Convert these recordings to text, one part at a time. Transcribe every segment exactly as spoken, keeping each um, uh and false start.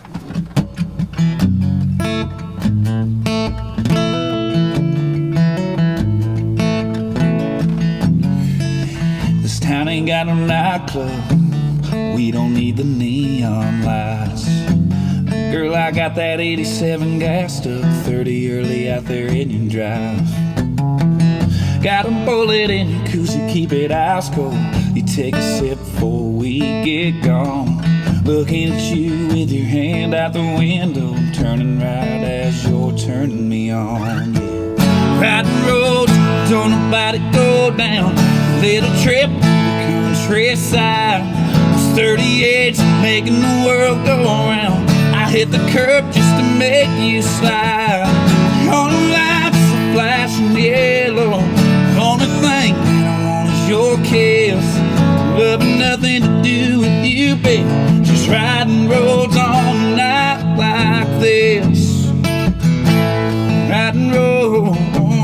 This town ain't got no nightclub, we don't need the neon lights. Girl, I got that eighty-seven gassed up, thirty early out there in your drive. Got a bullet in your koozie, keep it ice cold. You take a sip before we get gone. Looking at you with your hand out the window, turning right as you're turning me on. Yeah. Riding roads, don't nobody go down. Little trip to the countryside. Those thirty-eights making the world go around. I hit the curb just to make you slide. All the lights are flashing yellow. Only thing that I want is your kiss. Loving nothing to do with you, babe. Just riding roads all night like this. Riding roads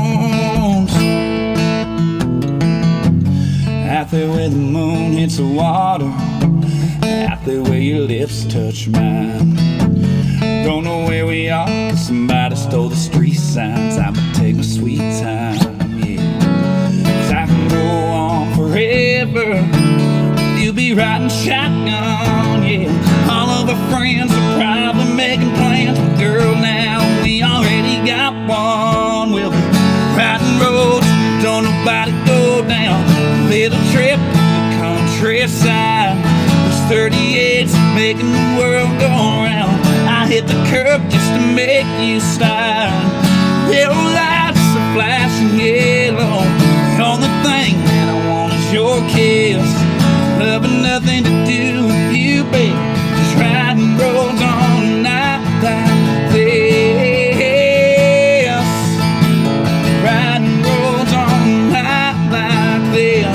out there where the moon hits the water, out there where your lips touch mine. Don't know where we are, cause somebody stole the street signs. I'ma take my sweet time, yeah. Cause I can go on forever. You'll be riding shotgun, yeah. All of our friends are probably making plans, but girl, now we already got one. We'll be riding roads, don't nobody go down. Little trip to the countryside. Those thirty-eights making the world go around. I hit the curb just to make you slide. Little lights are flashing yellow. The only thing that I want is your kiss. Loving nothing to do with you, babe. Just riding roads all night like this. Riding roads all night like this.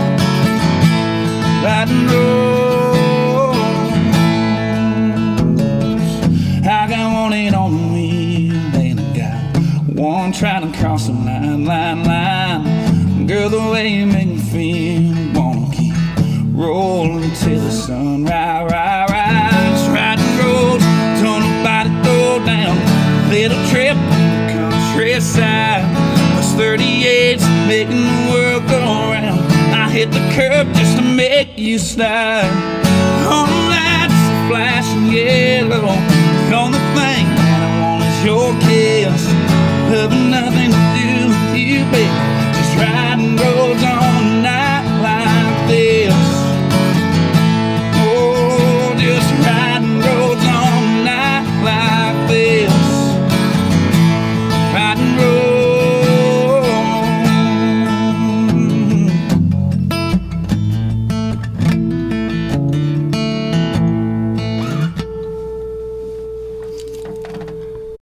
Riding roads. I got one ain't on the wheel, and I got one trying to cross the line, line, line. Girl, the way you make me feel, wanna keep rolling till the sun rise, rise, rise. Riding roads, don't nobody go down. Little trip on the countryside. Those thirty-eights making the world go around. I hit the curb just to make you slide. All night